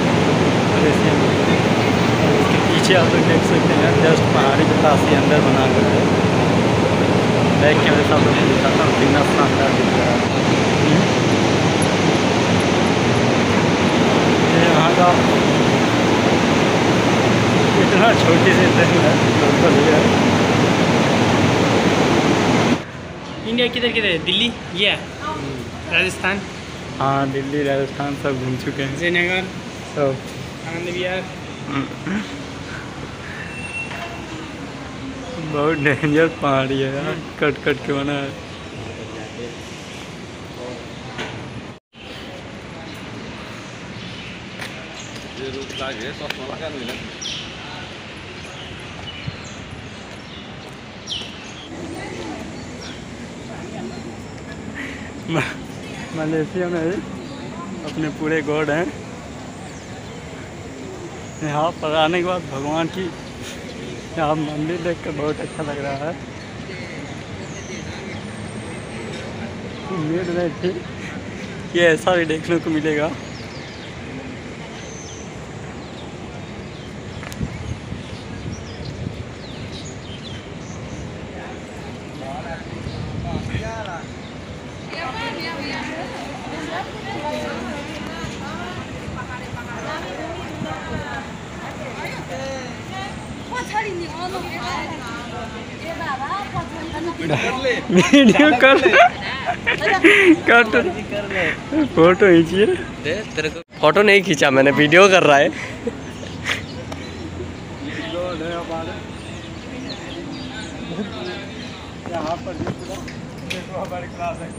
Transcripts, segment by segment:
Malaysia में। इसके पीछे आप लोग देख सकते हैं जस्ट पहाड़ी के पास ही अंदर बना हुआ है। बैक कैमरे से आप लोग दिखाता हूँ कितना शानदार दिख रहा है। ये यहाँ का इतना छोटी सी ट्रेन है लोकल है। इंडिया किधर किधर है? दिल्ली, ये राजस्थान। हाँ, दिल्ली राजस्थान सब घूम चुके हैं, श्रीनगर, सब। आनंद विहार। बहुत डेंजर पहाड़ी है यार, कट कट के बना है। मलेशिया में अपने पूरे गॉड हैं। यहाँ पर आने के बाद भगवान की यहाँ मंदिर देखकर बहुत अच्छा लग रहा है। उम्मीद नहीं थी कि ऐसा भी देखने को मिलेगा। वीडियो कर फोटो खींचिए। तेरे को फोटो नहीं खींचा मैंने, वीडियो कर रहा है। यहाँ पर देखो हमारी क्लास है।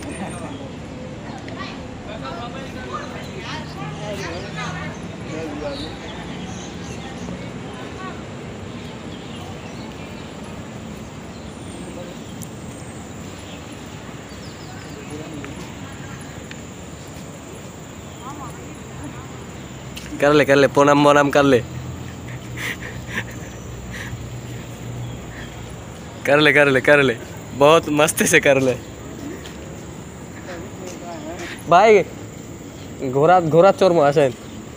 कर ले पूनम वोनम कर ले। कर ले बहुत मस्ती से कर ले भाई। घोड़ा चोर मुआसन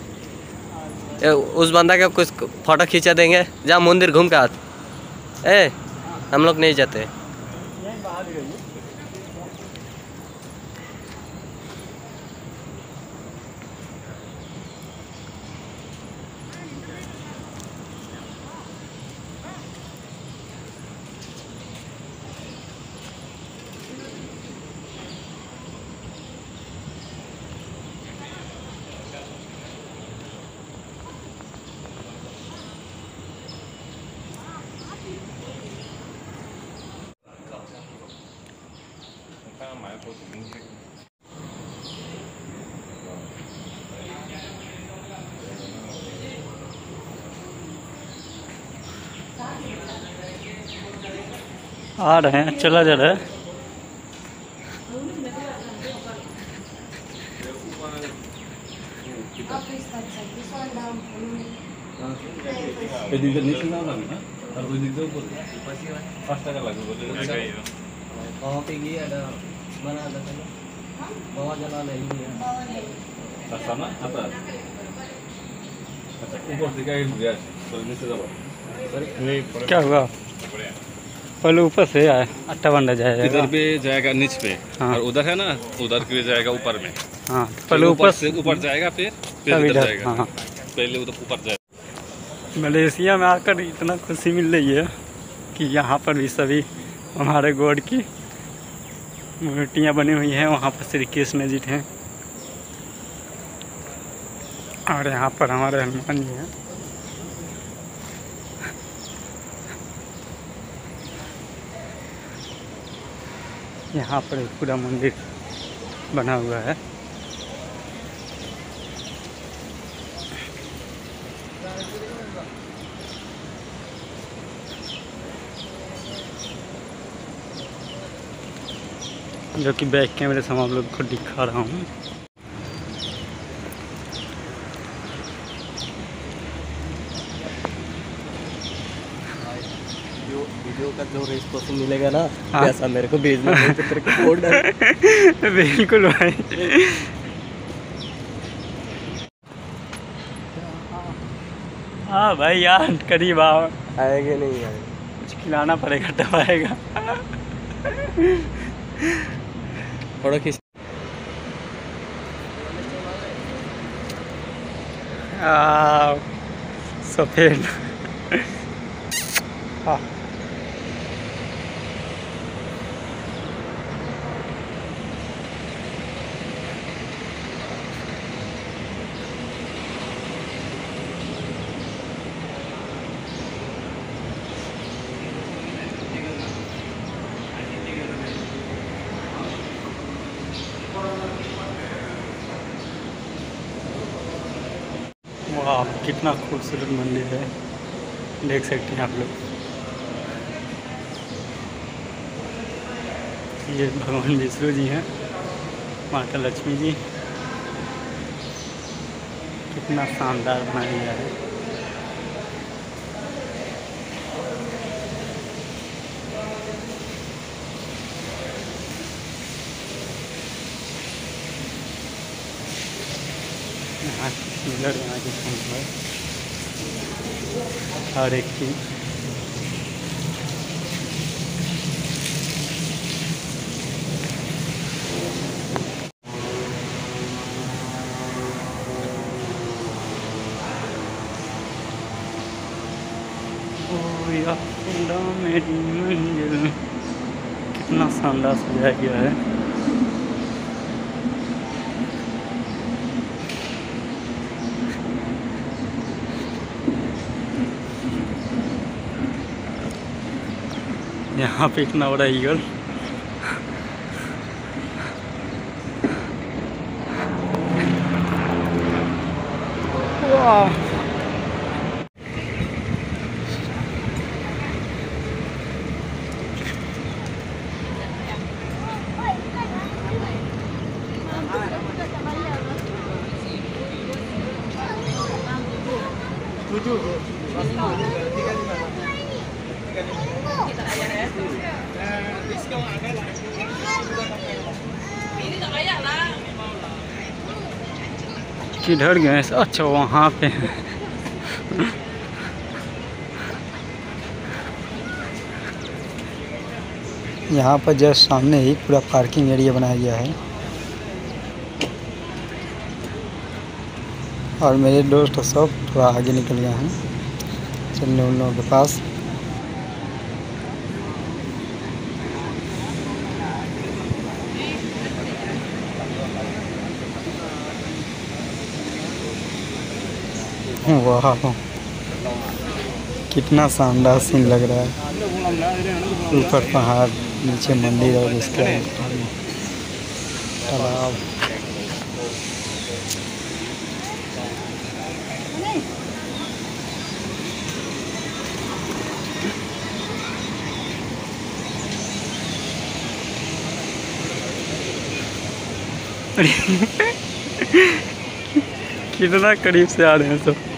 उस बंदा का कुछ फोटो खींचा देंगे। जा मंदिर घूम के हाथ। हम लोग नहीं जाते। आ रहे हैं, चला जा रहा है। क्या हुआ? पहले ऊपर से आया अट्टा बंदा जाएगा, इधर भी जाएगा नीच पे। हाँ। और उधर है ना, उधर के जाएगा ऊपर में। हाँ, पहले ऊपर से ऊपर जाएगा, फिर तब इधर इधर। जाएगा। हाँ, पहले उधर ऊपर जाएगा। मलेशिया में आकर इतना खुशी मिल रही है कि यहाँ पर भी सभी हमारे गॉड की मूर्तियाँ बनी हुई हैं। वहाँ पर श्री कृष्ण जी हैं और यहाँ पर हमारे हनुमान जी हैं। यहाँ पर एक पूरा मंदिर बना हुआ है। जो कि बैक कैमरे से हम आप लोग को दिखा रहा हूँ। वीडियो का जो रिस्पॉन्स मिलेगा ना, ऐसा मेरे को भेजना है। तेरे को कोड बिल्कुल भाई। हाँ भाई यार करीब आओ, आएंगे नहीं आए। कुछ खिलाना पड़ेगा तब आएगा। फोटो खींच। सफ़ेद हाँ वाह कितना खूबसूरत मंदिर है, देख सकते हैं आप लोग। ये भगवान विष्णु जी हैं, माता लक्ष्मी जी, कितना शानदार बनाया गया है। यहाँ पिलर बना के है हर एक चीज़। मेरी मंजिल, कितना शानदार सजाया गया है। यहाँ पे इतना बड़ा ईगल, वाह किधर गए? अच्छा वहाँ पे हैं। यहाँ पर जस्ट सामने ही पूरा पार्किंग एरिया बनाया गया है और मेरे दोस्त सब थोड़ा आगे निकल गए हैं चलने उन लोगों के पास। वाह कितना शानदार सीन लग रहा है। ऊपर पहाड़, नीचे मंदिर और इसके तालाब। कितना करीब से आ रहे हैं सब।